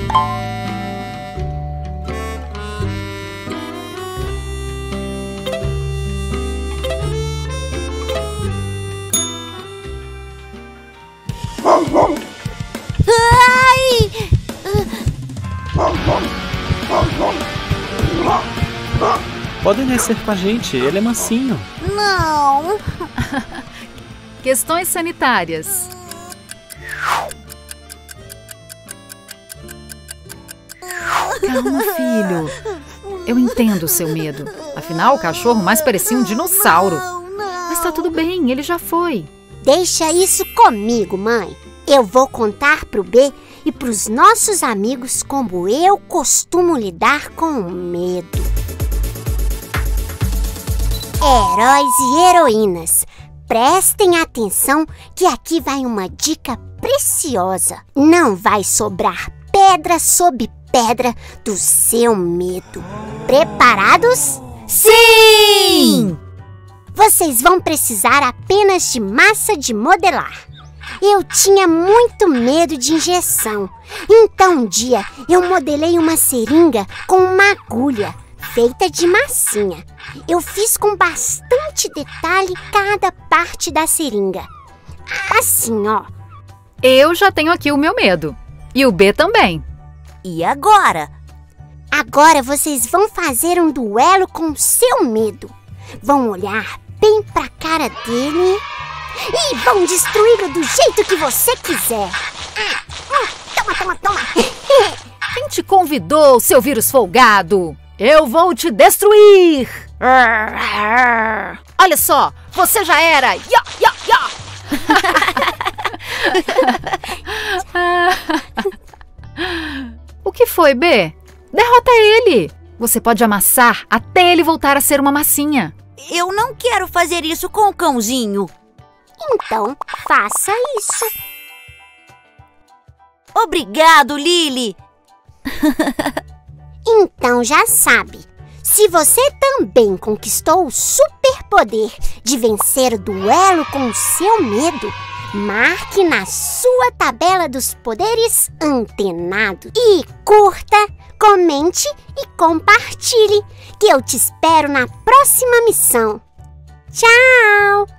Ai! Podem descer com a gente, ele é mansinho. Não! Questões sanitárias. Calma, filho. Eu entendo o seu medo. Afinal, o cachorro mais parecia um dinossauro. Mas tá tudo bem, ele já foi. Deixa isso comigo, mãe. Eu vou contar pro B e pros nossos amigos como eu costumo lidar com o medo. Heróis e heroínas, prestem atenção que aqui vai uma dica preciosa. Não vai sobrar pedra sobre pedra do seu medo. Preparados? Sim! Vocês vão precisar apenas de massa de modelar. Eu tinha muito medo de injeção. Então um dia eu modelei uma seringa com uma agulha feita de massinha. Eu fiz com bastante detalhe cada parte da seringa. Assim, ó. Eu já tenho aqui o meu medo. E o B também. E agora? Agora vocês vão fazer um duelo com o seu medo. Vão olhar bem pra cara dele e vão destruí-lo do jeito que você quiser. Toma. Quem te convidou, seu vírus folgado? Eu vou te destruir! Olha só, você já era! O que foi, B? Derrota ele! Você pode amassar até ele voltar a ser uma massinha. Eu não quero fazer isso com o cãozinho. Então, faça isso. Obrigado, Lily. Então já sabe, se você também conquistou o superpoder de vencer o duelo com o seu medo, marque na sua tabela dos poderes antenado. E curta, comente e compartilhe, que eu te espero na próxima missão. Tchau!